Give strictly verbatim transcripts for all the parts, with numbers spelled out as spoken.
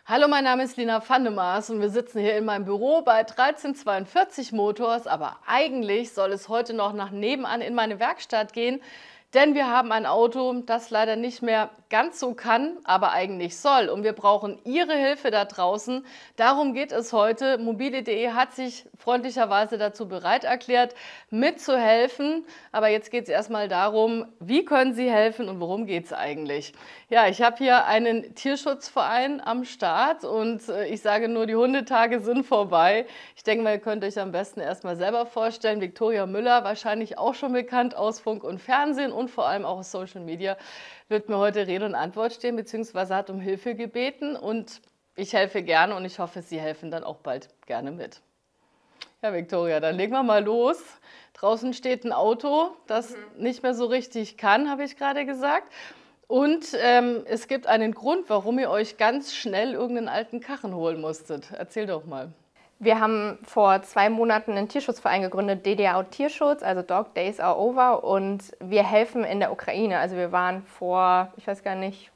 Hallo, mein Name ist Lina Vandemaas und wir sitzen hier in meinem Büro bei dreizehn zweiundvierzig Motors, aber eigentlich soll es heute noch nach nebenan in meine Werkstatt gehen, denn wir haben ein Auto, das leider nicht mehr ganz so kann, aber eigentlich soll. Und wir brauchen Ihre Hilfe da draußen. Darum geht es heute. mobile punkt de hat sich freundlicherweise dazu bereit erklärt, mitzuhelfen. Aber jetzt geht es erstmal darum, wie können Sie helfen und worum geht es eigentlich? Ja, ich habe hier einen Tierschutzverein am Start und äh, ich sage nur, die Hundetage sind vorbei. Ich denke mal, ihr könnt euch am besten erstmal selber vorstellen. Viktoria Müller, wahrscheinlich auch schon bekannt aus Funk und Fernsehen und vor allem auch aus Social Media, wird mir heute Rede und Antwort stehen, beziehungsweise hat um Hilfe gebeten und ich helfe gerne und ich hoffe, Sie helfen dann auch bald gerne mit. Ja, Viktoria, dann legen wir mal los. Draußen steht ein Auto, das mhm. nicht mehr so richtig kann, habe ich gerade gesagt. Und ähm, es gibt einen Grund, warum ihr euch ganz schnell irgendeinen alten Karren holen musstet. Erzähl doch mal. Wir haben vor zwei Monaten einen Tierschutzverein gegründet, D D A Tierschutz, also Dog Days Are Over. Und wir helfen in der Ukraine. Also wir waren vor, ich weiß gar nicht,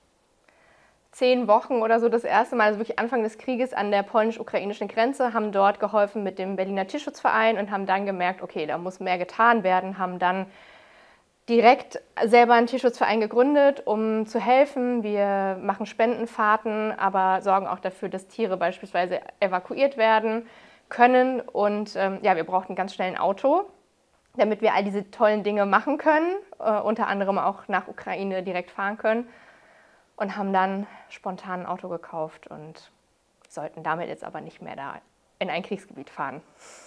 zehn Wochen oder so das erste Mal, also wirklich Anfang des Krieges, an der polnisch-ukrainischen Grenze, haben dort geholfen mit dem Berliner Tierschutzverein und haben dann gemerkt, okay, da muss mehr getan werden, haben dann direkt selber einen Tierschutzverein gegründet, um zu helfen. Wir machen Spendenfahrten, aber sorgen auch dafür, dass Tiere beispielsweise evakuiert werden können. Und ähm, ja, wir brauchten ganz schnell ein Auto, damit wir all diese tollen Dinge machen können, äh, unter anderem auch nach Ukraine direkt fahren können. Und haben dann spontan ein Auto gekauft und sollten damit jetzt aber nicht mehr da in ein Kriegsgebiet fahren.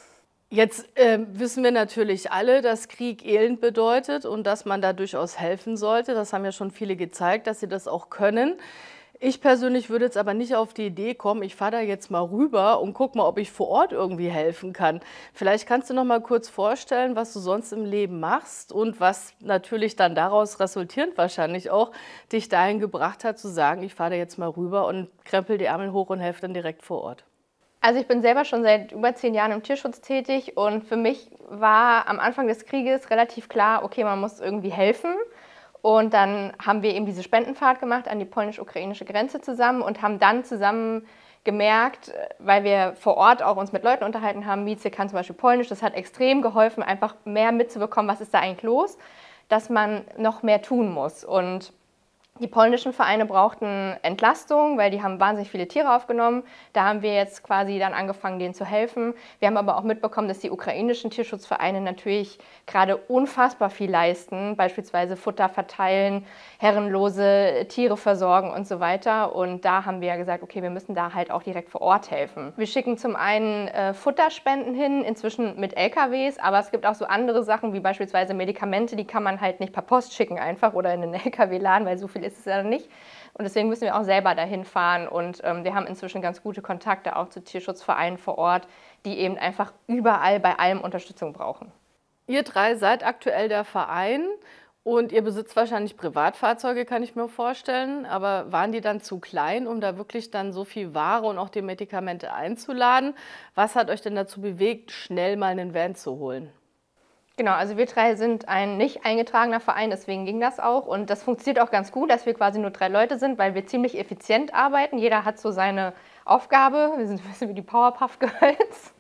Jetzt äh, wissen wir natürlich alle, dass Krieg Elend bedeutet und dass man da durchaus helfen sollte. Das haben ja schon viele gezeigt, dass sie das auch können. Ich persönlich würde jetzt aber nicht auf die Idee kommen, ich fahre da jetzt mal rüber und guck mal, ob ich vor Ort irgendwie helfen kann. Vielleicht kannst du noch mal kurz vorstellen, was du sonst im Leben machst und was natürlich dann daraus resultierend wahrscheinlich auch dich dahin gebracht hat, zu sagen, ich fahre da jetzt mal rüber und krempel die Ärmel hoch und helfe dann direkt vor Ort. Also ich bin selber schon seit über zehn Jahren im Tierschutz tätig und für mich war am Anfang des Krieges relativ klar, okay, man muss irgendwie helfen. Und dann haben wir eben diese Spendenfahrt gemacht an die polnisch-ukrainische Grenze zusammen und haben dann zusammen gemerkt, weil wir vor Ort auch uns mit Leuten unterhalten haben, Mieze kann zum Beispiel Polnisch, das hat extrem geholfen, einfach mehr mitzubekommen, was ist da eigentlich los, dass man noch mehr tun muss. Und die polnischen Vereine brauchten Entlastung, weil die haben wahnsinnig viele Tiere aufgenommen. Da haben wir jetzt quasi dann angefangen, denen zu helfen. Wir haben aber auch mitbekommen, dass die ukrainischen Tierschutzvereine natürlich gerade unfassbar viel leisten, beispielsweise Futter verteilen, herrenlose Tiere versorgen und so weiter. Und da haben wir gesagt, okay, wir müssen da halt auch direkt vor Ort helfen. Wir schicken zum einen äh, Futterspenden hin, inzwischen mit L K Ws, aber es gibt auch so andere Sachen wie beispielsweise Medikamente, die kann man halt nicht per Post schicken einfach oder in einen L K W laden, weil so viel ist es ja nicht. Und deswegen müssen wir auch selber dahin fahren. Und ähm, wir haben inzwischen ganz gute Kontakte auch zu Tierschutzvereinen vor Ort, die eben einfach überall bei allem Unterstützung brauchen. Ihr drei seid aktuell der Verein und ihr besitzt wahrscheinlich Privatfahrzeuge, kann ich mir vorstellen. Aber waren die dann zu klein, um da wirklich dann so viel Ware und auch die Medikamente einzuladen? Was hat euch denn dazu bewegt, schnell mal einen Van zu holen? Genau, also wir drei sind ein nicht eingetragener Verein, deswegen ging das auch. Und das funktioniert auch ganz gut, dass wir quasi nur drei Leute sind, weil wir ziemlich effizient arbeiten. Jeder hat so seine Aufgabe. Wir sind ein bisschen wie die Powerpuff Girls.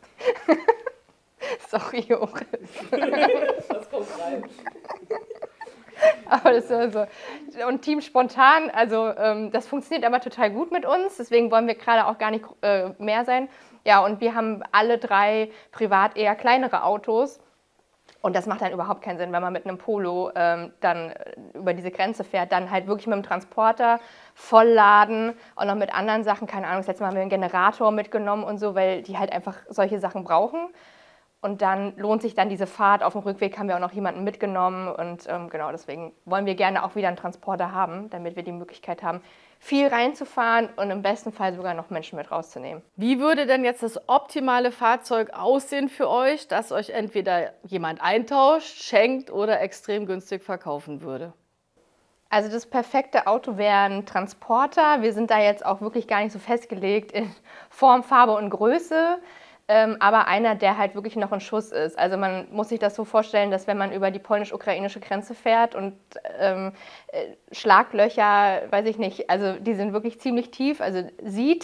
Sorry, Joris. Das kommt rein. Aber das ist also, und Team spontan, also ähm, das funktioniert aber total gut mit uns. Deswegen wollen wir gerade auch gar nicht äh, mehr sein. Ja, und wir haben alle drei privat eher kleinere Autos. Und das macht dann überhaupt keinen Sinn, wenn man mit einem Polo ähm, dann über diese Grenze fährt, dann halt wirklich mit dem Transporter vollladen und noch mit anderen Sachen, keine Ahnung, das letzte Mal haben wir einen Generator mitgenommen und so, weil die halt einfach solche Sachen brauchen. Und dann lohnt sich dann diese Fahrt. Auf dem Rückweg haben wir auch noch jemanden mitgenommen und ähm, genau deswegen wollen wir gerne auch wieder einen Transporter haben, damit wir die Möglichkeit haben, viel reinzufahren und im besten Fall sogar noch Menschen mit rauszunehmen. Wie würde denn jetzt das optimale Fahrzeug aussehen für euch, das euch entweder jemand eintauscht, schenkt oder extrem günstig verkaufen würde? Also das perfekte Auto wäre ein Transporter. Wir sind da jetzt auch wirklich gar nicht so festgelegt in Form, Farbe und Größe. Ähm, aber einer, der halt wirklich noch ein Schuss ist. Also man muss sich das so vorstellen, dass wenn man über die polnisch-ukrainische Grenze fährt und ähm, äh, Schlaglöcher, weiß ich nicht, also die sind wirklich ziemlich tief, also sieht,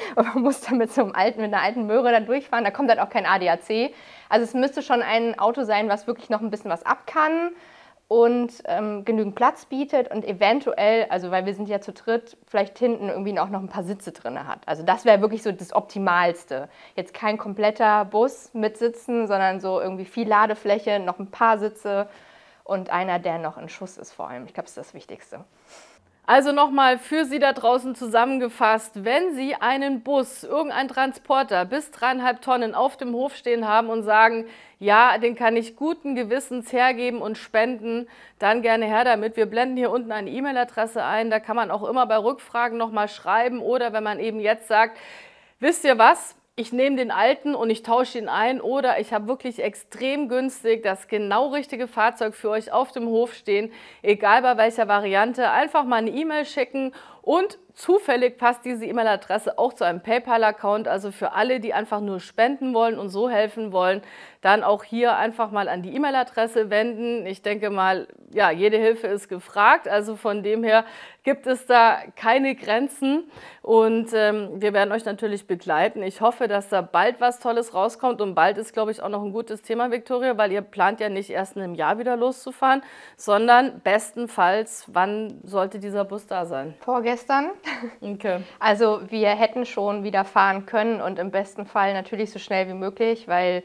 und man muss dann mit so einem alten, mit einer alten Möhre da durchfahren. Da kommt dann auch kein A D A C. Also es müsste schon ein Auto sein, was wirklich noch ein bisschen was ab kann und ähm, genügend Platz bietet und eventuell, also weil wir sind ja zu dritt, vielleicht hinten irgendwie auch noch ein paar Sitze drin hat. Also das wäre wirklich so das Optimalste. Jetzt kein kompletter Bus mit Sitzen, sondern so irgendwie viel Ladefläche, noch ein paar Sitze und einer, der noch in Schuss ist vor allem. Ich glaube, das ist das Wichtigste. Also nochmal für Sie da draußen zusammengefasst, wenn Sie einen Bus, irgendeinen Transporter bis dreieinhalb Tonnen auf dem Hof stehen haben und sagen, ja, den kann ich guten Gewissens hergeben und spenden, dann gerne her damit. Wir blenden hier unten eine E-Mail-Adresse ein, da kann man auch immer bei Rückfragen nochmal schreiben oder wenn man eben jetzt sagt, wisst ihr was? Ich nehme den alten und ich tausche ihn ein oder ich habe wirklich extrem günstig das genau richtige Fahrzeug für euch auf dem Hof stehen, egal bei welcher Variante, einfach mal eine E-Mail schicken und zufällig passt diese E-Mail-Adresse auch zu einem PayPal-Account, also für alle, die einfach nur spenden wollen und so helfen wollen, dann auch hier einfach mal an die E-Mail-Adresse wenden. Ich denke mal, ja, jede Hilfe ist gefragt, also von dem her gibt es da keine Grenzen und ähm, wir werden euch natürlich begleiten. Ich hoffe, dass da bald was Tolles rauskommt und bald ist, glaube ich, auch noch ein gutes Thema, Viktoria, weil ihr plant ja nicht erst in einem Jahr wieder loszufahren, sondern bestenfalls, wann sollte dieser Bus da sein? Vorgestern. Okay. Also wir hätten schon wieder fahren können und im besten Fall natürlich so schnell wie möglich, weil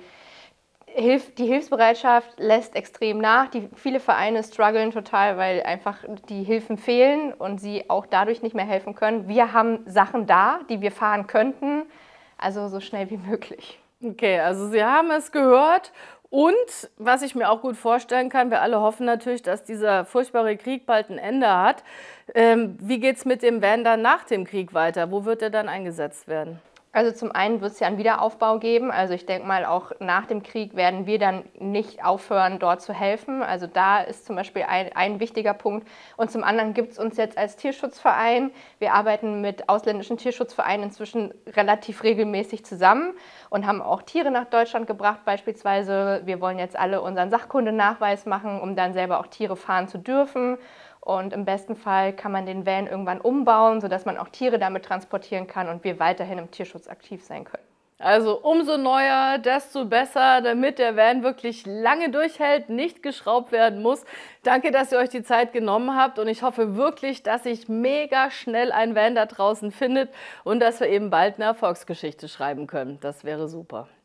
Hilf, die Hilfsbereitschaft lässt extrem nach. Die, viele Vereine strugglen total, weil einfach die Hilfen fehlen und sie auch dadurch nicht mehr helfen können. Wir haben Sachen da, die wir fahren könnten, also so schnell wie möglich. Okay, also Sie haben es gehört. Und was ich mir auch gut vorstellen kann, wir alle hoffen natürlich, dass dieser furchtbare Krieg bald ein Ende hat. Ähm, wie geht es mit dem Van dann nach dem Krieg weiter? Wo wird er dann eingesetzt werden? Also zum einen wird es ja einen Wiederaufbau geben. Also ich denke mal, auch nach dem Krieg werden wir dann nicht aufhören, dort zu helfen. Also da ist zum Beispiel ein, ein wichtiger Punkt. Und zum anderen gibt es uns jetzt als Tierschutzverein. Wir arbeiten mit ausländischen Tierschutzvereinen inzwischen relativ regelmäßig zusammen und haben auch Tiere nach Deutschland gebracht beispielsweise. Wir wollen jetzt alle unseren Sachkundenachweis machen, um dann selber auch Tiere fahren zu dürfen. Und im besten Fall kann man den Van irgendwann umbauen, sodass man auch Tiere damit transportieren kann und wir weiterhin im Tierschutz aktiv sein können. Also umso neuer, desto besser, damit der Van wirklich lange durchhält, nicht geschraubt werden muss. Danke, dass ihr euch die Zeit genommen habt und ich hoffe wirklich, dass sich mega schnell ein Van da draußen findet und dass wir eben bald eine Erfolgsgeschichte schreiben können. Das wäre super.